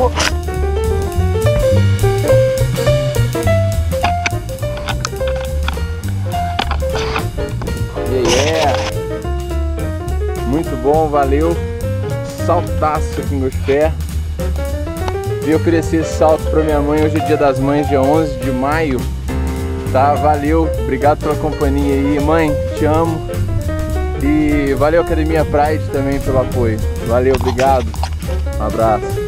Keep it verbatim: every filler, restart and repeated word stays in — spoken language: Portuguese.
Oh. Yeah. Muito bom, valeu. Saltaço aqui nos pés. Vim oferecer esse salto para minha mãe. Hoje é dia das mães, dia onze de maio. Tá, valeu. Obrigado pela companhia aí, mãe. Te amo. E valeu Academia Pride também pelo apoio. Valeu, obrigado. Um abraço.